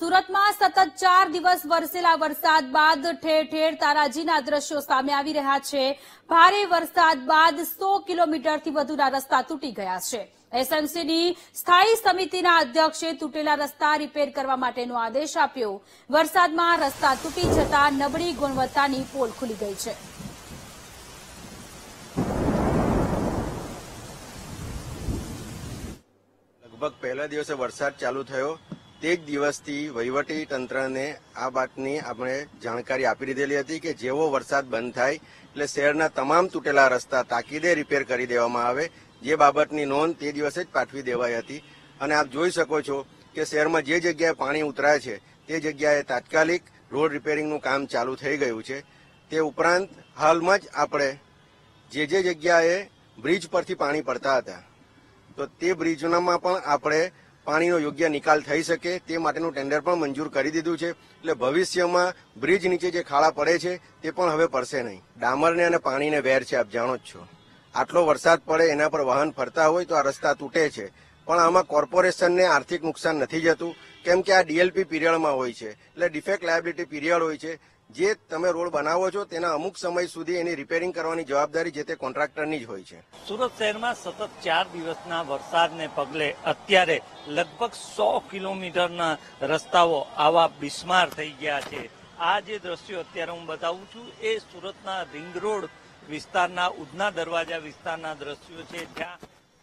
સુરતમાં સતત 4 દિવસ વરસેલા વરસાદ બાદ ઠેર ઠેર તારાજીના દ્રશ્યો સામે આવી રહ્યા છે। ભારે વરસાદ બાદ 100 કિલોમીટરથી વધુના રસ્તા તૂટી ગયા છે। એસએમસીની સ્થાયી સમિતિના અધ્યક્ષે તૂટેલા રસ્તા રિપેર કરવા માટેનો આદેશ આપ્યો। વરસાદમાં રસ્તા તૂટી જતા નબળી ગુણવત્તાની પોલ ખુલી ગઈ છે। લગભગ પહેલા દિવસે વરસાદ ચાલુ થયો તે જ દિવસથી વહીવટી તંત્રને આ વાતની આપણે જાણકારી આપી દીધેલી હતી કે જેવો વરસાદ બંધ થાય એટલે શહેરના તમામ તૂટેલા રસ્તા તાકીદે રિપેર કરી દેવામાં આવે। જે બાબતની નોંધ તે દિવસે જ પાઠવી દેવાઈ હતી અને આપ જોઈ શકો છો કે શહેરમાં જે જગ્યાએ પાણી ઉતરાય છે તે જગ્યાએ તાત્કાલિક રોડ રિપેરિંગનું કામ ચાલુ થઈ ગયું છે। તે ઉપરાંત હાલમાં જ આપણે જે જગ્યાએ બ્રિજ પરથી પાણી પડતા હતા તો તે બ્રિજમાં પણ આપણે પાણીનો યોગ્ય નિકાલ થઈ શકે તે માટેનું ટેન્ડર પણ મંજૂર કરી દીધું છે। એટલે ભવિષ્યમાં બ્રિજ નીચે જે ખાડા પડે છે તે પણ હવે પડશે નહીં। ડામરને અને પાણીને વેર છે, આપ જાણો જ છો। આટલો વરસાદ પડે એના પર વાહન ફરતા હોય તો આ રસ્તા તૂટે છે, પણ આમાં કોર્પોરેશનને આર્થિક નુકસાન નથી જતું કેમ કે આ ડીએલપી પીરિયડમાં હોય છે, એટલે ડિફેક્ટ લાયબિલિટી પીરિયડ હોય છે। જે તમે રોડ બનાવો છો તેના અમુક સમય સુધી એની રિપેરિંગ કરવાની જવાબદારી જે તે કોન્ટ્રાક્ટરની જ હોય છે। સુરત શહેરમાં સતત 4 દિવસના વરસાદને પગલે અત્યારે લગભગ 100 કિલોમીટરના રસ્તાઓ આવા બિસ્માર થઈ ગયા છે। આ જે દ્રશ્યો અત્યારે હું બતાવું છું એ સુરતના રિંગ રોડ વિસ્તારના ઉધના દરવાજા વિસ્તારના દ્રશ્યો છે, જ્યાં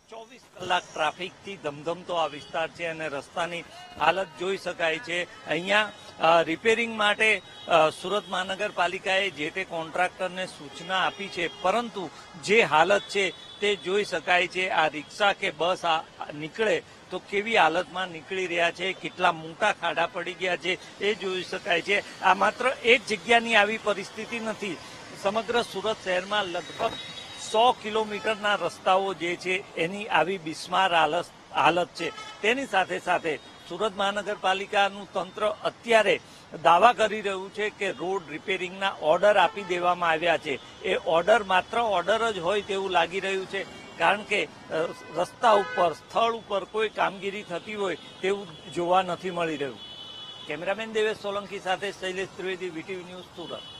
24 કલાક ટ્રાફિકથી ધમધમતો આ વિસ્તાર છે અને રસ્તાની હાલત જોઈ શકાય છે। અહીંયા રિપેરિંગ માટે સુરત મહાનગરપાલિકાએ જે તે કોન્ટ્રાક્ટરને સૂચના આપી છે, પરંતુ જે હાલત છે તે જોઈ શકાય છે। આ રિક્ષા કે બસ નીકળે તો કેવી હાલતમાં નીકળી રહ્યા છે, કેટલા મોટા ખાડા પડી ગયા છે એ જોઈ શકાય છે। આ માત્ર એક જગ્યાની આવી પરિસ્થિતિ નથી, સમગ્ર સુરત શહેરમાં લગભગ 100 કિલોમીટરના રસ્તાઓ જે છે એની આવી બિસ્માર હાલત છે। તેની સાથે સાથે સુરત મહાનગરપાલિકાનું તંત્ર અત્યારે દાવા કરી રહ્યું છે કે રોડ રિપેરિંગના ઓર્ડર આપી દેવામાં આવ્યા છે। એ ઓર્ડર માત્ર ઓર્ડર જ હોય તેવું લાગી રહ્યું છે, કારણ કે રસ્તા ઉપર સ્થળ ઉપર કોઈ કામગીરી થતી હોય તેવું જોવા નથી મળી રહ્યું। કેમેરામેન દેવેશ સોલંકી સાથે શૈલેષ ત્રિવેદી, વીટીવી ન્યૂઝ, સુરત।